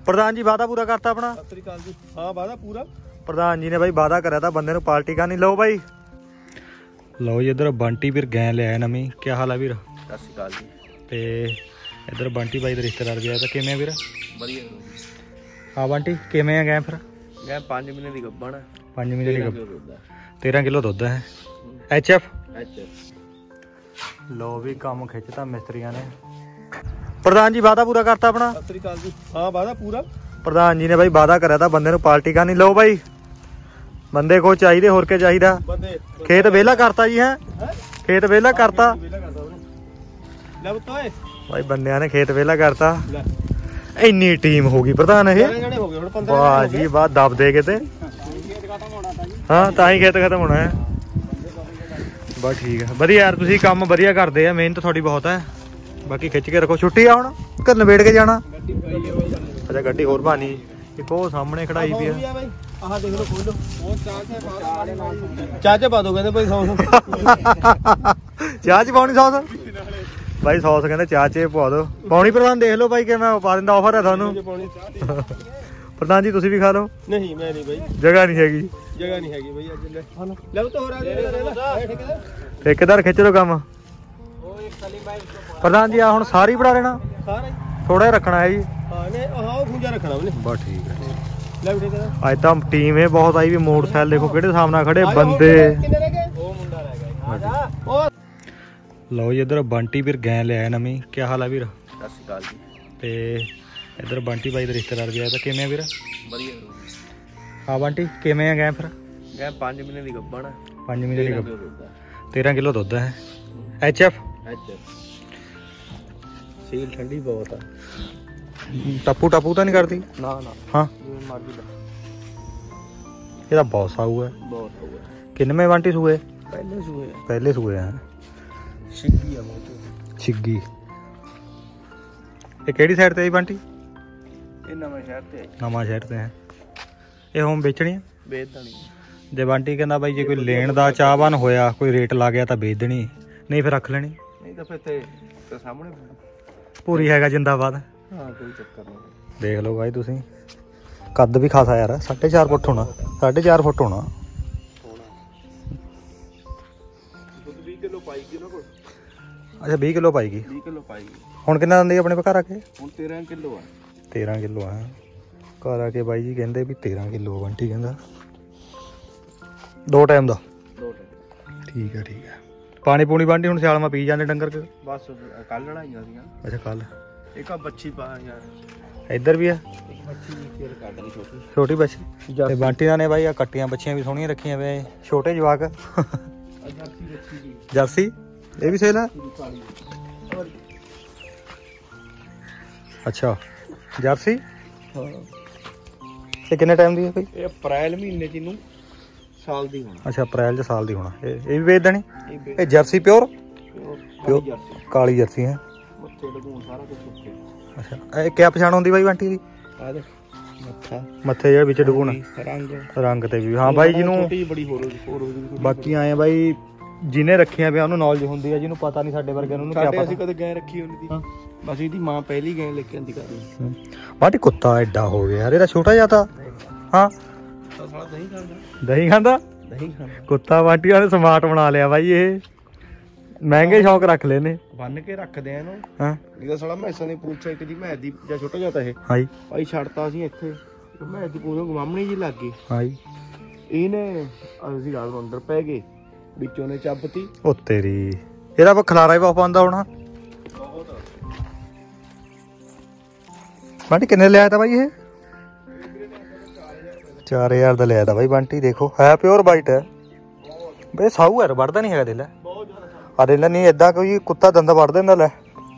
प्रधान जी वादा पूरा करता अपना। सत श्री अकाल जी। हाँ वादा पूरा। प्रधान जी ने भाई वादा करा था बंदे पार्टी करनी। लो भाई लो जी इधर बंटी वीर गैं ले आया नवी। क्या हाल है वीर? सत श्री अकाल जी। ते इधर बंटी भाई का रिश्तेदार भी आया था। किवें वीर? बढ़िया। हाँ बंटी किवें है गैं? फिर गैं 5 महीने की गब्बन है। 5 महीने की गब्बन 13 किलो दुध है। HF लो भी काम खिंचता मिस्त्रियों ने। प्रधान जी वादा पूरा करता अपना। सत श्री अकाल जी। हाँ वादा पूरा। प्रधान जी ने भाई वादा करा था बंदे पार्टी करनी। लो भाई बंदे को चाहिए होर के चाहिए। खेत वेला करता जी है। खेत वेला करता भाई बंदिया ने खेत वेला करता। इन्नी टीम होगी प्रधान ये। वाह जी वाह दब दे के। हाँ ताही खेत खत्म होना है। बस ठीक है बढ़िया यार तुसी काम बढ़िया करते हैं। मेहनत थोड़ी बहुत है। बाकी खिंच के रखो। छुट्टी आ हुण घर नवेड़ के जाना। अच्छा गड्डी होर बानी एक वो सामने खड़ाई पी है। चाचा पा दो कहते भाई सॉस। चाह च पाउनी सॉस भाई? सॉस कहते चाह च पवा दो। पाउनी प्रधान देख लो भाई कि मैं पा दिंदा ऑफर है थानू। प्रधान जी तुसी भी खा लो। नहीं मैं नहीं भाई जगह नहीं हैगी। जगह नहीं हैगी भाई अज ले तो हो रहा ठेकेदार खिच लो काम। प्रधान जी आ हुण सारी बढ़ा लेना थोड़ा ही रखना है जी। बस ठीक है। अज तो टीम है बहुत आई भी। मोटरसाइकिल देखो किहड़े सामने खड़े बंदे। लो जी इधर बंटी वीर गैं ले आया नवी। क्या हाल है वीर? सत श्री अकाल जी। ते इधर बंटी भाई का रिश्तेदार भी आया था। किवें वीर? बढ़िया। हाँ बंटी किवें है गैं? फिर गैं 5 महीने की गब्बन है। 5 महीने की गब्बन 13 किलो दुध है। HF सील ठंडी बहुत है। टप्पू टप्पू तो नहीं करती ना ना। हाँ ये बहुत साऊ है। बहुत हुआ। किन्नवे बंटी सूए? पहले सुए। पहले सूए हैं। छिग्गी है बहुत। छिग्गी ये केड़ी साइड ते बंटी? ये नवां शहर ते। नवां शहर ते है। ये होम बेचनी है? बेचदा नहीं। जे बंटी कहंदा भाई जे कोई लेण दा चाहवान होया कोई रेट ला गया तो बेच देनी नहीं फिर रख लेनी। नहीं तो फिर ते सामने पूरी हैगा जिंदाबाद। हाँ कोई चक्कर नहीं। देख लो भाई तुसी कद भी खासा यार 4.5 फुट होना। 4.5 फुट होना। अच्छा 20 किलो पाएगी। 20 किलो पाएगी। हुण कितना दिंदी अपने घर आके? हुण 13 किलो है। 13 किलो है घर आके बाई जी कहंदे भी 13 किलो बंटी कहंदा 2 टाइम दा। 2 टाइम ठीक है। पानी पूनी बंटी हुण सियाल में पी जाने डंगर के? बस कल लड़ाइयां सीआं। अच्छा कल एक बच्ची पा यार इधर भी है छोटी छोटी बच्ची। ते बंटी ने भाई आ कट्टियां बच्चियां भी सोहणियां रखियां वे छोटे जवाक। जर्सी ये भी सेल है? अच्छा जर्सी ये कितने टाइम दी है भाई? ये अप्रैल महीने च इनू साल दी होना। अच्छा अप्रैल च साल दी होना। ये भी बेच देनी? ये जर्सी प्योर काली जर्सी है। अच्छा क्या पछाण होंदी भाई बंटी दी? मत्थे जे विच डगूण रंग ते भी। हाँ भाई जिन्हों बाकी आए भाई जिन्हें रखियां पिया नॉलेज होंदी है जिन्होंने पता नहीं साडे वर्गे उन्होंने क्या पता। कदे गैं रखी होनी दी। बस इसदी मां पहली गैं लेके आंदी कर। बाटी कुत्ता एडा हो गया यार। छोटा जाता। हाँ दही खांदा कुत्ता। बाटी वाले स्मार्ट बना लिया भाई। ये महंगे शौक रख लेने बन के रखदे आ। हाँ ਇਹਦਾ ਸਾਲਾ ਮੈਸਾਂ ਦੀ ਪੁੱਛ ਇੱਕ ਦੀ ਮੈਂ ਦੀ ਜਾਂ ਛੋਟਾ ਜਾਂਦਾ ਇਹ ਹਾਈ ਭਾਈ ਛੱਡਤਾ ਸੀ ਇੱਥੇ ਮੈਂ ਦੀ ਪੂਰੇ ਗਵਾਮਣੀ ਜੀ ਲੱਗ ਗਈ। ਹਾਈ ਇਹਨੇ ਅਸੀਂ ਰਾਤ ਨੂੰ ਅੰਦਰ ਪੈ ਗਏ ਵਿੱਚੋਂ ਨੇ ਚੱਬਤੀ। ਉਹ ਤੇਰੀ ਇਹਦਾ ਖਲਾਰਾ ਹੀ ਬਹੁਤ ਪਾਉਂਦਾ ਹੋਣਾ। ਬੰਟੀ ਕਿੰਨੇ ਲਿਆਇਆ ਤਾ ਭਾਈ ਇਹ? 4000 ਦਾ ਲਿਆਇਆ ਤਾ ਭਾਈ ਬੰਟੀ। ਦੇਖੋ ਹੈ ਪਿਓਰ ਵਾਈਟ ਹੈ ਬਈ ਸਾਊ ਹੈ ਵੜਦਾ ਨਹੀਂ ਹੈਗਾ ਦਿਲ। ਆ ਦਿਲ ਨਹੀਂ ਏਦਾਂ ਕੋਈ ਕੁੱਤਾ ਦੰਦ ਵੜ ਦਿੰਦਾ ਲੈ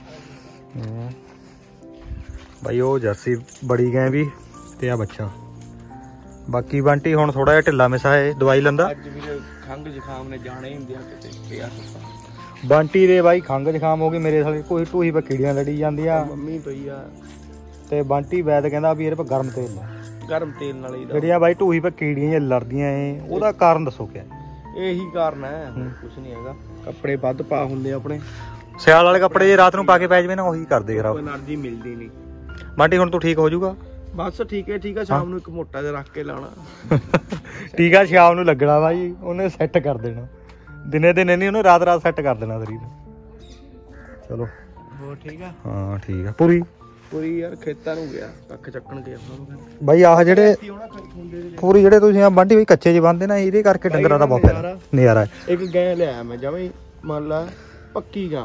भाई वो जर्सी बड़ी गए भी ते आ बच्चा। बाकी बंटी हुण थोड़ा जिहा ढिला मिसा है दवाई लंदा। खंघ जुखाम ने जाने ही हुंदे किते बंटी दे भाई खंघ जुखाम हो गई मेरे साले कोई टूही पे कीड़ियां लड़ी जांदियां। मम्मी पई आ ते बंटी वैद कहंदा भी इहदे पे गर्म तेल ला। गर्म तेल नाल ही ਜਿਹੜੀਆਂ भाई टूही पे कीड़ियां लड़दियां ए ਉਹਦਾ ਕਾਰਨ ਦੱਸੋ ਕਿਆ? ਇਹੀ ਕਾਰਨ ਹੈ ਕੁਝ ਨਹੀਂ ਹੈਗਾ। ਕੱਪੜੇ ਵੱਧ ਪਾ ਹੁੰਦੇ ਆਪਣੇ ਸਿਆਲ ਵਾਲੇ ਕੱਪੜੇ ਜੇ ਰਾਤ ਨੂੰ ਪਾ ਕੇ ਪੈ ਜਵੇਂ ਨਾ ਉਹੀ ਕਰਦੇ ਖਰਾਬ। એનર્ਜੀ ਮਿਲਦੀ ਨਹੀਂ। ਬੰਟੀ ਹੁਣ ਤੂੰ ਠੀਕ ਹੋ ਜਾਊਗਾ? ਬਸ ਠੀਕ ਹੈ ਸ਼ਾਮ ਨੂੰ ਇੱਕ ਮੋਟਾ ਜਿਹਾ ਰੱਖ ਕੇ ਲਾਉਣਾ ਟੀਕਾ ਸ਼ਾਮ ਨੂੰ ਲੱਗਣਾ ਬਾਈ, ਉਹਨੇ ਸੈੱਟ ਕਰ ਦੇਣਾ, ਦਿਨੇ ਦਿਨੇ ਨਹੀਂ ਉਹਨੇ ਰਾਤ ਰਾਤ ਸੈੱਟ ਕਰ ਦੇਣਾ ਸਰੀਰ। ਚਲੋ ਹੋਰ ਠੀਕ ਆ? ਹਾਂ ਠੀਕ ਆ। ਪੂਰੀ ਯਾਰ ਖੇਤਾਂ ਨੂੰ ਗਿਆ, ਕੱਖ ਚੱਕਣ ਗਿਆ ਬਾਈ। ਆਹ ਜਿਹੜੇ ਪੂਰੀ ਜਿਹੜੇ ਤੁਸੀਂ ਆ ਬਾਂਢੀ ਹੋਈ ਕੱਚੇ 'ਚ ਬੰਨਦੇ ਨਾ, ਇਹਦੇ ਕਰਕੇ ਡੰਗਰਾਂ ਦਾ ਬਹੁਤ ਫਾਇਦਾ ਨਜ਼ਾਰਾ। ਇੱਕ ਗਾਂ ਲਿਆਇਆ ਮੈਂ ਜਮਾਂ ਹੀ ਮੰਨ ਲਾ ਪੱਕੀ ਗਾਂ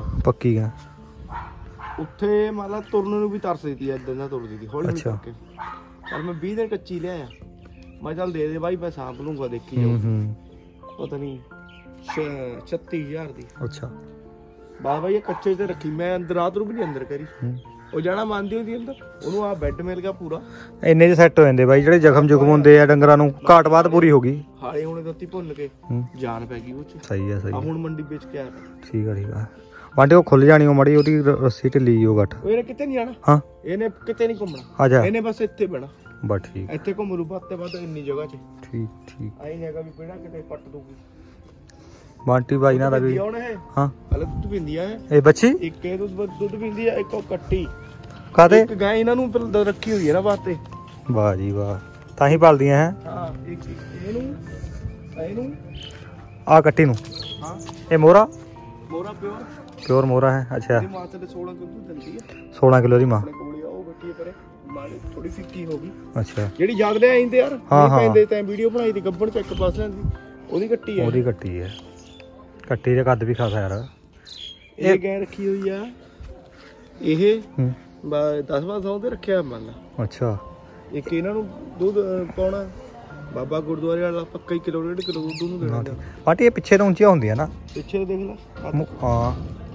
ਉੱਥੇ ਮੰਨ ਲਾ ਤੁਰਨ ਨੂੰ ਵੀ ਤਰਸਦੀ ਤੀ, ਏਦਾਂ ਦਾ ਤੁਰਦੀ ਤੀ ਹੌਲੀ ਕਰਕੇ। ਪਰ ਮੈਂ 20 ਦਿਨ ਕੱਚੀ ਲਿਆਇਆ, ਮੈਂ ਚੱਲ ਦੇ ਦੇ ਬਾਈ, ਮੈਂ ਸਾਂਭ ਲੂੰਗਾ, ਦੇਖੀ ਜਾਊ। ਪਤਾ ਨਹੀਂ 36000 ਦੀ। ਅੱਛਾ ਬਾਬਾ ਇਹ ਕੱਚੇ ਤੇ ਰੱਖੀ ਮੈਂ, ਅੰਦਰ ਰਾਤ ਨੂੰ ਵੀ ਨਹੀਂ ਅੰਦਰ ਕਰੀ। ਉਹ ਜਾਣਾ ਮੰਨਦੀ ਹੁੰਦੀ ਅੰਦਰ, ਉਹਨੂੰ ਆ ਬੈੱਡ ਮਿਲ ਗਿਆ ਪੂਰਾ, ਇੰਨੇ 'ਚ ਸੈੱਟ ਹੋ ਜਾਂਦੇ ਬਾਈ। ਜਿਹੜੇ ਜ਼ਖਮ ਹੁੰਦੇ ਆ ਡੰਗਰਾਂ ਨੂੰ, ਘਾਟ ਬਾਅਦ ਪੂਰੀ ਹੋ ਗਈ। ਹਾਲੇ ਹੁਣ ਦਿੱਤੀ ਭੁੱਲ ਕੇ ਜਾਨ ਪੈ ਗਈ ਉਹ 'ਚ। ਸਹੀ ਆ ਹੁਣ ਮੰਡੀ ਵੇਚ ਕੇ ਆਇਆ। ਠੀਕ ਆ ਬਾਂਡੇ ਉਹ ਖੁੱਲ ਜਾਣੀ, ਉਹ ਮੜੀ ਉਹਦੀ ਰੱਸੀ ਢਿੱਲੀ ਉਹ ਗੱਠ। ਇਹਨੇ ਕਿਤੇ ਨਹੀਂ ਜਾਣਾ। ਹਾਂ ਇਹਨੇ ਕਿਤੇ ਨਹੀਂ ਘੁੰਮਣਾ। ਆ ਜਾ, ਇਹਨੇ ਬਸ ਇੱਥੇ ਬਹਿਣਾ। ਬਸ ਠੀਕ, ਇੱਥੇ ਘੁੰਮ ਰੂ ਬਾਤੇ ਬਾਤ ਇੰਨੀ ਜਗ੍ਹਾ 'ਚ। ਠੀਕ ਆਈ ਨਹੀਂ ਹੈਗਾ ਵੀ ਕਿਹੜਾ ਕਿਤੇ ਪੱਟ ਦੂਗੀ। ਬਾਂਟੀ ਬਾਈ ਨਾਲ ਦਾ ਵੀ। ਹਾਂ ਹਲੇ ਦੁੱਧ ਪੀਂਦੀ ਆ ਇਹ ਬੱਚੀ, ਇੱਕ ਇਹ ਦੁੱਧ ਪੀਂਦੀ ਆ, ਇੱਕ ਉਹ ਕੱਟੀ। ਕਾਦੇ? ਇੱਕ ਗਾਂ ਇਹਨਾਂ ਨੂੰ ਰੱਖੀ ਹੋਈ ਹੈ ਨਾ ਵਾਸਤੇ। ਵਾਹ ਜੀ ਵਾਹ, ਤਾਂ ਹੀ ਪਾਲਦੀਆਂ ਹੈ। ਹਾਂ ਇੱਕ ਇਹਨੂੰ ਆ ਕੱਟੀ ਨੂੰ। ਹਾਂ ਇਹ ਮੋਰਾ ਪਿਓਰ ਮੋਰਾ ਹੈ। ਅੱਛਾ ਮਾਂ ਤੇ 16 ਕਿਲੋ ਦਿੰਦੀ ਹੈ। 16 ਕਿਲੋ ਦੀ ਮਾਂ। ਉਹ ਬੱਟੀ ਪਰੇ ਮਾੜੀ ਥੋੜੀ ਫਿੱਕੀ ਹੋ ਗਈ। ਅੱਛਾ ਜਿਹੜੀ ਯਾਦ ਲੈ ਆਈਂਦੇ ਯਾਰ, ਪੈਂਦੇ ਤੈਂ ਵੀਡੀਓ ਬਣਾਈ ਦੀ ਗੱਬਣ ਚ ਇੱਕ ਪਾਸ ਲੈਂਦੀ, ਉਹਦੀ ਕੱਟੀ ਹੈ। ਉਹਦੀ ਕੱਟੀ ਹੈ। ਕੱਟੀ ਦਾ ਕੱਦ ਵੀ ਖਾਸਾ ਯਾਰ। ਇਹ ਗੈਂ ਰੱਖੀ ਹੋਈ ਆ, ਇਹ 10-12 ਤੇ ਰੱਖਿਆ ਮੰਨ ਲਾ। ਅੱਛਾ ਇੱਕ ਇਹਨਾਂ ਨੂੰ ਦੁੱਧ ਪਾਉਣਾ, ਬਾਬਾ ਗੁਰਦੁਆਰੇ ਵਾਲਾ ਪੱਕਾ ਹੀ ਕਿਲੋ 1.5 ਕਿਲੋ ਦੁੱਧ ਨੂੰ ਦੇਣਾ। ਬਾਟੀ ਇਹ ਪਿੱਛੇ ਤੋਂ ਉੱਚੀਆਂ ਹੁੰਦੀਆਂ ਨਾ, ਪਿੱਛੇ ਦੇਖ ਲੈ। ਹਾਂ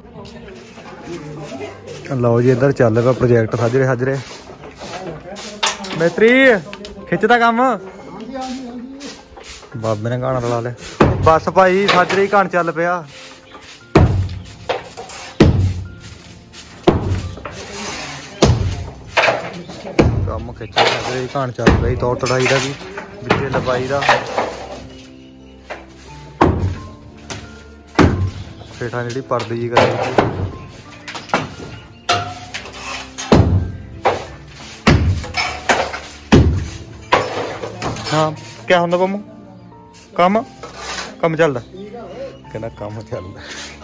ਲਓ ਜੀ, ਇੱਧਰ ਚੱਲ ਪਿਆ ਪ੍ਰੋਜੈਕਟ ਸਾਜਰੇ ਮਿਸਤਰੀ ਖਿੱਚਦਾ ਕੰਮ। ਬਾਬੇ ਨੇ ਗਾਣਾ ਲਾ ਲਿਆ। ਬਸ ਭਾਈ ਸਾਜਰੇ ਹੀ ਘਣ ਚੱਲ ਪਿਆ। ਕੰਮ ਖਿੱਚਿਆ ਸਾਜਰੇ ਹੀ ਘਣ ਚੱਲ ਪਿਆ। ਤੋੜ ਤੜਾਈ ਦਾ ਵੀ ਵਿੱਚੇ ਲਪਾਈ ਦਾ, ਫੇਠਾਂ ਜਿਹੜੀ ਪਰਦੀ ਜੀ ਕਰੀ। ਹਾਂ ਕਿਆ ਹੁੰਦਾ ਪੰਮੂ? ਕੰਮ ਚੱਲਦਾ, ਕਹਿੰਦਾ ਕੰਮ ਚੱਲਦਾ।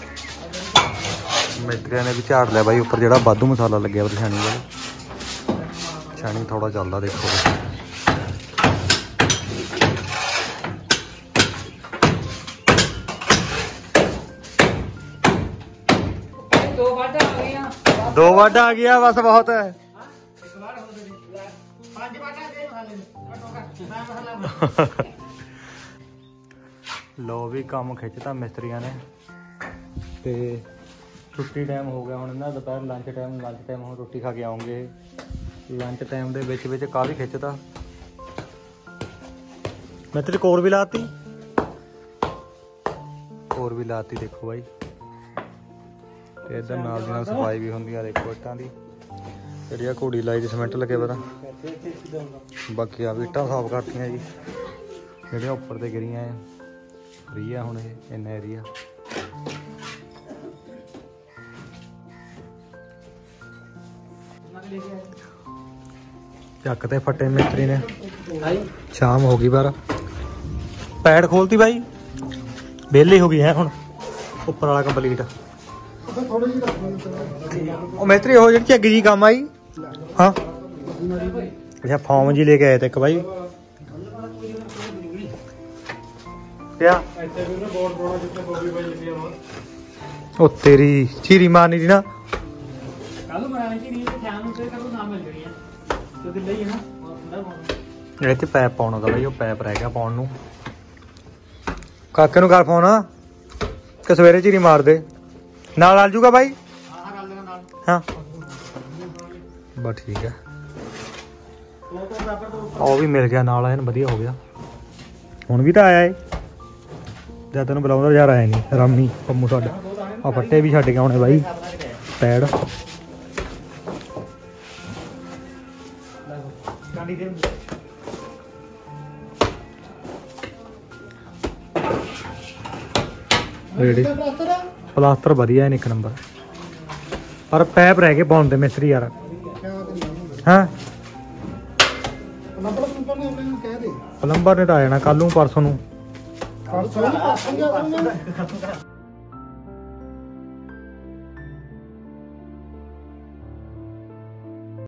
ਮਿਸਤਰੀਆਂ ਨੇ ਵੀ ਝਾੜ ਲਿਆ ਬਾਈ ਉੱਪਰ, ਜਿਹੜਾ ਵਾਧੂ ਮਸਾਲਾ ਲੱਗਿਆ ਵਾ ਛਾਣੀ ਵਾਲਾ। ਛਾਣੀ ਥੋੜਾ ਚੱਲਦਾ ਦੇਖੋ। ਦੋ ਵਾਟਾ ਆ ਗਿਆ ਬਸ, ਬਹੁਤ ਹੈ। ਲੋ ਵੀ ਕੰਮ ਖਿੱਚਤਾ ਮਿਸਤਰੀਆਂ ਨੇ। ਤੇ ਛੁੱਟੀ ਟਾਈਮ ਹੋ ਗਿਆ ਹੁਣ ਇਹਨਾਂ, ਦੁਪਹਿਰ ਲੰਚ ਟਾਈਮ ਹੁਣ ਰੋਟੀ ਖਾ ਕੇ ਆਉਂਗੇ। ਲੰਚ ਟਾਈਮ ਦੇ ਵਿੱਚ ਕਾਹਲੀ ਖਿੱਚਤਾ। ਮਿਸਤਰੀ ਕੋਰ ਵੀ ਲਾਤੀ ਦੇਖੋ ਬਾਈ। ਤੇ ਇੱਧਰ ਨਾਲ ਦੀ ਨਾਲ ਸਫਾਈ ਵੀ ਹੁੰਦੀ ਆ ਦੇਖੋ ਇੱਟਾਂ ਦੀ, ਜਿਹੜੀ ਆ ਘੋੜੀ ਲਾਈ ਦੀ ਸੀਮੈਂਟ ਲੱਗੇ ਪਤਾ। ਬਾਕੀ ਆ ਵੀ ਇੱਟਾਂ ਸਾਫ਼ ਕਰਤੀਆਂ ਜੀ, ਜਿਹੜੀਆਂ ਉੱਪਰ ਤੇ ਗਿਰੀਆਂ ਆ। ਫਰੀ ਆ ਹੁਣ ਇਹ ਇੰਨਾ ਏਰੀਆ। ਚੱਕ ਤੇ ਫੱਟੇ ਮਿਸਤਰੀ ਨੇ। ਸ਼ਾਮ ਹੋ ਗਈ ਬਾਹਰ, ਪੈੜ ਖੋਲਤੀ ਬਾਈ, ਵਿਹਲੀ ਹੋ ਗਈ ਹੈ ਹੁਣ। ਉੱਪਰ ਵਾਲਾ ਕੰਪਲੀਟ। ਉਹ ਮਿਸਤਰੀ ਉਹ ਜਿਹੜੀ ਝੱਗੀ ਜੀ ਕੰਮ ਆਈ। ਹਾਂ ਅੱਛਾ ਫਾਰਮ ਜੀ ਲੈ ਕੇ ਆਏ ਤੇ ਇੱਕ ਬਾਈ ਕਿਆ ਉਹ ਤੇਰੀ ਚੀਰੀ ਮਾਰਨੀ ਦੀ ਨਾ। ਇਹ ਤੇ ਪੈਪ ਪਾਉਣਾ ਦਾ ਬਾਈ, ਉਹ ਪੈਪ ਰਹਿ ਗਿਆ ਪਾਉਣ ਨੂੰ। ਕਾਕੇ ਨੂੰ ਕਰ ਫੋਨ ਕਿ ਸਵੇਰੇ ਚੀਰੀ ਮਾਰ ਦੇ, ਨਾਲ ਆ ਜੂਗਾ ਬਾਈ। ਹਾਂ ਬਸ ਠੀਕ ਹੈ। ਉਹ ਵੀ ਮਿਲ ਗਿਆ ਨਾਲ, ਐਨ ਵਧੀਆ ਹੋ ਗਿਆ। ਹੁਣ ਵੀ ਤਾਂ ਆਇਆ ਏ, ਜਦ ਤੈਨੂੰ ਬੁਲਾਉਂਦਾ ਯਾਰ ਆਇਆ ਨਹੀਂ। ਰਾਮੀ ਪੰਮੂ ਸਾਡਾ ਆ ਫੱਟੇ ਵੀ ਛੱਡ ਕੇ ਆਉਣੇ ਬਾਈ ਪੈੜ। ਪਲਾਸਟਰ ਵਧੀਆ ਹੈ ਇੱਕ ਨੰਬਰ, ਪਰ ਪੈਪ ਰਹਿ ਗਏ ਪਾਉਣ ਦੇ ਮਿਸਤਰੀ ਯਾਰ। ਹਾਂ ਪਲੰਬਰ ਨੇ ਤਾਂ ਆ ਜਾਣਾ ਕੱਲ ਨੂੰ ਪਰਸੋਂ ਨੂੰ।